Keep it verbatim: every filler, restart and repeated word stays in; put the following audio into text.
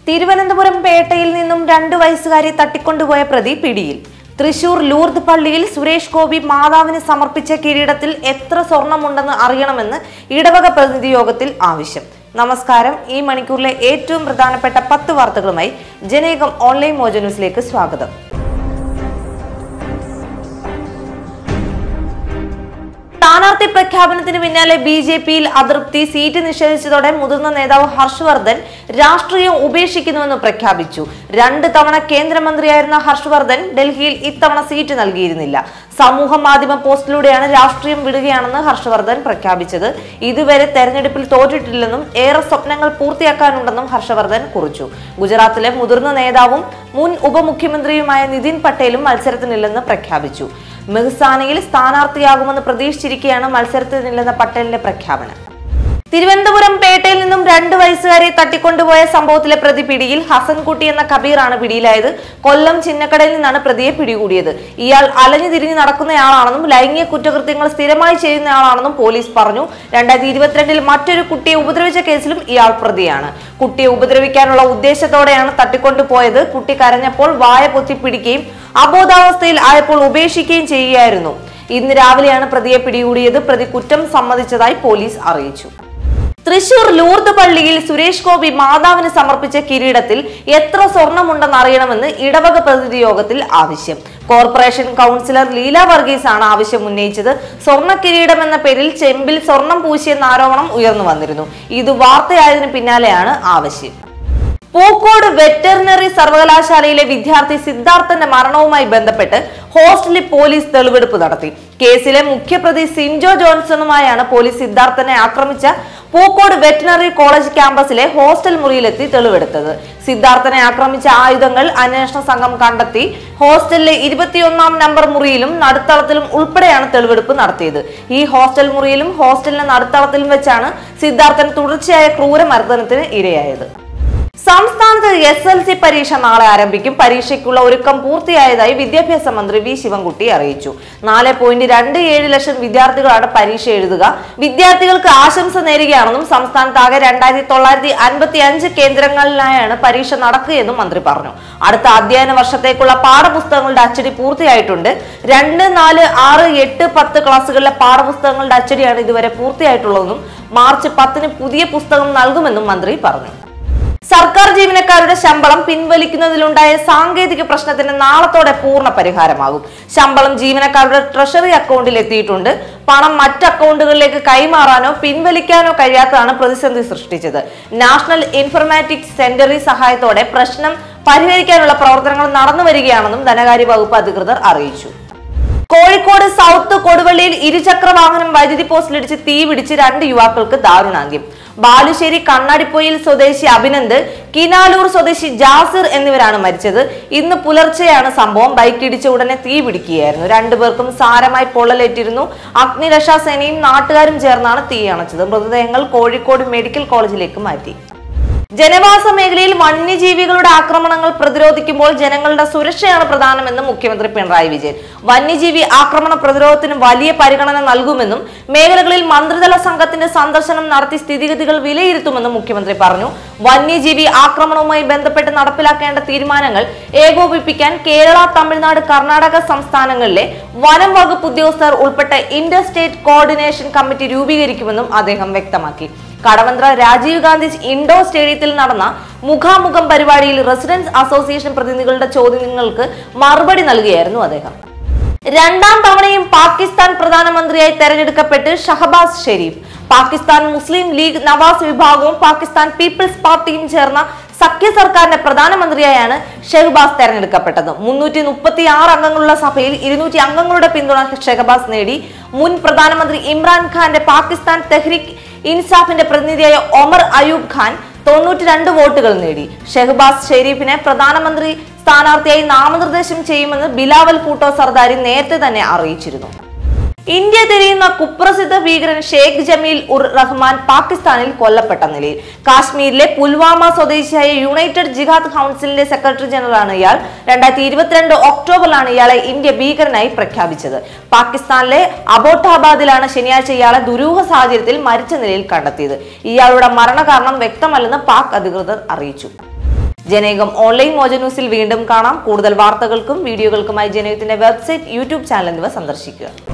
തിരുവനന്തപുരം പേട്ടയിൽ നിന്നും രണ്ടു വയസ്സുകാരി തട്ടിക്കൊണ്ടുപോയ പ്രതി പിടിയിൽ. തൃശൂർ ലൂർദ് പള്ളിയിൽ സുരേഷ് ഗോപി മാതാവിന് സമർപ്പിച്ച കിരീടത്തിൽ എത്ര സ്വർണമുണ്ടെന്ന് അറിയണമെന്ന് ഇടവക പ്രതിനിധി യോഗത്തിൽ ആവശ്യം. നമസ്കാരം. ഈ മണിക്കൂറിലെ ഏറ്റവും പ്രധാനപ്പെട്ട പത്ത് വാർത്തകളുമായി ജനേകം ഓൺലൈൻ മോജോ ന്യൂസിലേക്ക് സ്വാഗതം. സ്ഥാനാർത്ഥി പ്രഖ്യാപനത്തിന് പിന്നാലെ ബി ജെ പിയിൽ അതൃപ്തി. സീറ്റ് നിഷേധിച്ചതോടെ മുതിർന്ന നേതാവ് ഹർഷ് വർദ്ധൻ രാഷ്ട്രീയം ഉപേക്ഷിക്കുന്നുവെന്ന് പ്രഖ്യാപിച്ചു. രണ്ട് തവണ കേന്ദ്രമന്ത്രിയായിരുന്ന ഹർഷ് വർദ്ധൻ ഡൽഹിയിൽ ഇത്തവണ സീറ്റ് നൽകിയിരുന്നില്ല. സമൂഹ മാധ്യമ പോസ്റ്റിലൂടെയാണ് രാഷ്ട്രീയം വിടുകയാണെന്ന് ഹർഷ് വർദ്ധൻ പ്രഖ്യാപിച്ചത്. ഇതുവരെ തെരഞ്ഞെടുപ്പിൽ തോറ്റിട്ടില്ലെന്നും ഏറെ സ്വപ്നങ്ങൾ പൂർത്തിയാക്കാനുണ്ടെന്നും ഹർഷവർദ്ധൻ കുറിച്ചു. ഗുജറാത്തിലെ മുതിർന്ന നേതാവും മുൻ ഉപമുഖ്യമന്ത്രിയുമായ നിതിൻ പട്ടേലും മത്സരത്തിനില്ലെന്ന് പ്രഖ്യാപിച്ചു. മെഹ്സാനയിൽ സ്ഥാനാർത്ഥിയാകുമെന്ന് പ്രതീക്ഷിച്ചിരിക്കെയാണ് മത്സരത്തിനില്ലെന്ന പട്ടേലിന്റെ പ്രഖ്യാപനം. തിരുവനന്തപുരം പേട്ടയിൽ നിന്നും രണ്ട് വയസ്സുകാരെ തട്ടിക്കൊണ്ടുപോയ സംഭവത്തിലെ പ്രതി പിടിയിൽ. ഹസൻകുട്ടി എന്ന കബീറാണ് പിടിയിലായത്. കൊല്ലം ചിന്നക്കടയിൽ നിന്നാണ് പ്രതിയെ പിടികൂടിയത്. ഇയാൾ അലഞ്ഞു തിരിഞ്ഞു നടക്കുന്നയാളാണെന്നും ലൈംഗിക കുറ്റകൃത്യങ്ങൾ സ്ഥിരമായി ചെയ്യുന്നയാളാണെന്നും പോലീസ് പറഞ്ഞു. രണ്ടായിരത്തി ഇരുപത്തിരണ്ടിൽ മറ്റൊരു കുട്ടിയെ ഉപദ്രവിച്ച കേസിലും ഇയാൾ പ്രതിയാണ്. കുട്ടിയെ ഉപദ്രവിക്കാനുള്ള ഉദ്ദേശത്തോടെയാണ് തട്ടിക്കൊണ്ടുപോയത്. കുട്ടി കരഞ്ഞപ്പോൾ വായ പൊത്തി പിടിക്കുകയും അബോധാവസ്ഥയിൽ ആയപ്പോൾ ഉപേക്ഷിക്കുകയും ചെയ്യുകയായിരുന്നു. ഇന്ന് രാവിലെയാണ് പ്രതിയെ പിടികൂടിയത്. പ്രതി കുറ്റം സമ്മതിച്ചതായി പോലീസ് അറിയിച്ചു. തൃശൂർ ലൂർദ് പള്ളിയിൽ സുരേഷ് ഗോപി മാതാവിന് സമർപ്പിച്ച കിരീടത്തിൽ എത്ര സ്വർണമുണ്ടെന്ന് അറിയണമെന്ന് ഇടവക പ്രതിനിധി യോഗത്തിൽ ആവശ്യം. കോർപ്പറേഷൻ കൗൺസിലർ ലീല വർഗീസ് ആണ് ആവശ്യം ഉന്നയിച്ചത്. സ്വർണ്ണ കിരീടം എന്ന പേരിൽ ചെമ്പിൽ സ്വർണം പൂശിയെന്ന ആരോപണം ഉയർന്നു വന്നിരുന്നു. ഇത് വാർത്തയായതിനു പിന്നാലെയാണ് ആവശ്യം. പൂക്കോട് വെറ്ററിനറി സർവകലാശാലയിലെ വിദ്യാർത്ഥി സിദ്ധാർത്ഥന്റെ മരണവുമായി ബന്ധപ്പെട്ട് ഹോസ്റ്റലിൽ പോലീസ് തെളിവെടുപ്പ് നടത്തി. കേസിലെ മുഖ്യപ്രതി സിൻജോ ജോൺസണുമായാണ് പോലീസ് സിദ്ധാർത്ഥനെ ആക്രമിച്ച പൂക്കോട് വെറ്ററിനറി കോളേജ് ക്യാമ്പസിലെ ഹോസ്റ്റൽ മുറിയിലെത്തി തെളിവെടുത്തത്. സിദ്ധാർത്ഥനെ ആക്രമിച്ച ആയുധങ്ങൾ അന്വേഷണ സംഘം കണ്ടെത്തി. ഹോസ്റ്റലിലെ ഇരുപത്തിയൊന്നാം നമ്പർ മുറിയിലും നടുത്തളത്തിലും ഉൾപ്പെടെയാണ് തെളിവെടുപ്പ് നടത്തിയത്. ഈ ഹോസ്റ്റൽ മുറിയിലും ഹോസ്റ്റലിന്റെ നടുത്തളത്തിലും വെച്ചാണ് സിദ്ധാർത്ഥൻ തുടർച്ചയായ ക്രൂരമർദ്ദനത്തിന് ഇരയായത്. സംസ്ഥാനത്ത് എസ് എൽ സി പരീക്ഷ നാളെ ആരംഭിക്കും. പരീക്ഷയ്ക്കുള്ള ഒരുക്കം പൂർത്തിയായതായി വിദ്യാഭ്യാസ മന്ത്രി വി ശിവൻകുട്ടി അറിയിച്ചു. നാല് പോയിന്റ് രണ്ട് ഏഴ് ലക്ഷം വിദ്യാർത്ഥികളാണ് പരീക്ഷ എഴുതുക. വിദ്യാർത്ഥികൾക്ക് ആശംസ നേരുകയാണെന്നും സംസ്ഥാനത്താകെ രണ്ടായിരത്തി തൊള്ളായിരത്തി അൻപത്തി അഞ്ച് കേന്ദ്രങ്ങളിലായാണ് പരീക്ഷ നടക്കുകയെന്നും മന്ത്രി പറഞ്ഞു. അടുത്ത അധ്യയന വർഷത്തേക്കുള്ള പാഠപുസ്തകങ്ങളുടെ അച്ചടി പൂർത്തിയായിട്ടുണ്ട്. രണ്ട് നാല് ആറ് എട്ട് പത്ത് ക്ലാസുകളിലെ പാഠപുസ്തകങ്ങളുടെ അച്ചടിയാണ് ഇതുവരെ പൂർത്തിയായിട്ടുള്ളതെന്നും മാർച്ച് പത്തിന് പുതിയ പുസ്തകം നൽകുമെന്നും മന്ത്രി പറഞ്ഞു. സർക്കാർ ജീവനക്കാരുടെ ശമ്പളം പിൻവലിക്കുന്നതിലുണ്ടായ സാങ്കേതിക പ്രശ്നത്തിന് നാളത്തോടെ പൂർണ്ണ പരിഹാരമാകും. ശമ്പളം ജീവനക്കാരുടെ ട്രഷറി അക്കൗണ്ടിൽ എത്തിയിട്ടുണ്ട്. പണം മറ്റ് അക്കൗണ്ടുകളിലേക്ക് കൈമാറാനോ പിൻവലിക്കാനോ കഴിയാത്തതാണ് പ്രതിസന്ധി സൃഷ്ടിച്ചത്. നാഷണൽ ഇൻഫർമാറ്റിക്സ് സെന്ററി സഹായത്തോടെ പ്രശ്നം പരിഹരിക്കാനുള്ള പ്രവർത്തനങ്ങൾ നടന്നു വരികയാണെന്നും ധനകാര്യ വകുപ്പ് അധികൃതർ അറിയിച്ചു. കോഴിക്കോട് സൗത്ത് കൊടുവള്ളിയിൽ ഇരുചക്ര വാഹനം വൈദ്യുതി പോസ്റ്റിലിടിച്ച് തീപിടിച്ച് രണ്ട് യുവാക്കൾക്ക് ദാരുണാന്ത്യം. ബാലുശ്ശേരി കണ്ണാടിപ്പൊയിൽ സ്വദേശി അഭിനന്ദ്, കിനാലൂർ സ്വദേശി ജാസിർ എന്നിവരാണ് മരിച്ചത്. ഇന്ന് പുലർച്ചെയാണ് സംഭവം. ബൈക്കിടിച്ച ഉടനെ തീ പിടിക്കുകയായിരുന്നു. രണ്ടുപേർക്കും സാരമായി പൊള്ളലേറ്റിരുന്നു. അഗ്നിരക്ഷാ സേനയും നാട്ടുകാരും ചേർന്നാണ് തീ അണച്ചത്. മൃതദേഹങ്ങൾ കോഴിക്കോട് മെഡിക്കൽ കോളേജിലേക്ക് മാറ്റി. ജനവാസ മേഖലയിൽ വന്യജീവികളുടെ ആക്രമണങ്ങൾ പ്രതിരോധിക്കുമ്പോൾ ജനങ്ങളുടെ സുരക്ഷയാണ് പ്രധാനമെന്ന് മുഖ്യമന്ത്രി പിണറായി വിജയൻ. വന്യജീവി ആക്രമണ പ്രതിരോധത്തിന് വലിയ പരിഗണന നൽകുമെന്നും മേഖലകളിൽ മന്ത്രിതല സംഘത്തിന്റെ സന്ദർശനം നടത്തി സ്ഥിതിഗതികൾ വിലയിരുത്തുമെന്നും മുഖ്യമന്ത്രി പറഞ്ഞു. വന്യജീവി ആക്രമണവുമായി ബന്ധപ്പെട്ട് നടപ്പിലാക്കേണ്ട തീരുമാനങ്ങൾ ഏകോപിപ്പിക്കാൻ കേരള, തമിഴ്നാട്, കർണാടക സംസ്ഥാനങ്ങളിലെ വനം വകുപ്പ് ഉദ്യോഗസ്ഥർ ഉൾപ്പെട്ട ഇന്റർ സ്റ്റേറ്റ് കോർഡിനേഷൻ കമ്മിറ്റി രൂപീകരിക്കുമെന്നും അദ്ദേഹം വ്യക്തമാക്കി. കടവന്ത്ര രാജീവ് ഗാന്ധി ഇൻഡോർ സ്റ്റേഡിയത്തിൽ നടന്ന മുഖാമുഖം പരിപാടിയിൽ റെസിഡൻസ് അസോസിയേഷൻ പ്രതിനിധികളുടെ ചോദ്യങ്ങൾക്ക് മറുപടി നൽകുകയായിരുന്നു അദ്ദേഹം. രണ്ടാം തവണയും പാകിസ്ഥാൻ പ്രധാനമന്ത്രിയായി തെരഞ്ഞെടുക്കപ്പെട്ട് ഷഹബാസ് ഷെരീഫ്. പാകിസ്ഥാൻ മുസ്ലിം ലീഗ് നവാസ് വിഭാഗവും പാകിസ്ഥാൻ പീപ്പിൾസ് പാർട്ടിയും ചേർന്ന സഖ്യ സർക്കാരിന്റെ പ്രധാനമന്ത്രിയായാണ് ഷഹബാസ് തെരഞ്ഞെടുക്കപ്പെട്ടത്. മുന്നൂറ്റി മുപ്പത്തി ആറ് അംഗങ്ങളുള്ള സഭയിൽ ഇരുന്നൂറ്റി അംഗങ്ങളുടെ പിന്തുണ ഷഹബാസ് നേടി. മുൻ പ്രധാനമന്ത്രി ഇമ്രാൻഖാന്റെ പാകിസ്ഥാൻ തെഹ്രിക് ഇൻസാഫിന്റെ പ്രതിനിധിയായ ഒമർ അയൂബ് ഖാൻ തൊണ്ണൂറ്റി രണ്ട് വോട്ടുകൾ നേടി. ഷഹബാസ് ഷെരീഫിനെ പ്രധാനമന്ത്രി സ്ഥാനാർത്ഥിയായി നാമനിർദ്ദേശം ചെയ്യുമെന്ന് ബിലാവൽ ഭൂട്ടോ സർദാരി നേരത്തെ തന്നെ അറിയിച്ചിരുന്നു. ഇന്ത്യ തിരിയുന്ന കുപ്രസിദ്ധ ഭീകരൻ ഷെയ്ഖ് ജമീൽ ഉർ റഹ്മാൻ പാകിസ്ഥാനിൽ കൊല്ലപ്പെട്ട നിലയിൽ. കാശ്മീരിലെ പുൽവാമ സ്വദേശിയായ യുണൈറ്റഡ് ജിഹാദ് കൗൺസിലിന്റെ സെക്രട്ടറി ജനറലാണ് ഇയാൾ. രണ്ടായിരത്തി ഇരുപത്തിരണ്ട് ഒക്ടോബറിലാണ് ഇയാളെ ഇന്ത്യ ഭീകരനായി പ്രഖ്യാപിച്ചത്. പാകിസ്ഥാനിലെ അബോട്ടാബാദിലാണ് ശനിയാഴ്ച ഇയാളെ ദുരൂഹ സാഹചര്യത്തിൽ മരിച്ച നിലയിൽ കണ്ടെത്തിയത്. ഇയാളുടെ മരണകാരണം വ്യക്തമല്ലെന്ന് പാക് അധികൃതർ അറിയിച്ചു. ജനേകം ഓൺലൈൻ മോജ ന്യൂസിൽ വീണ്ടും കാണാം. കൂടുതൽ വാർത്തകൾക്കും വീഡിയോകൾക്കുമായി ജനേകത്തിന്റെ വെബ്സൈറ്റ്, യൂട്യൂബ് ചാനൽ എന്നിവ സന്ദർശിക്കുക.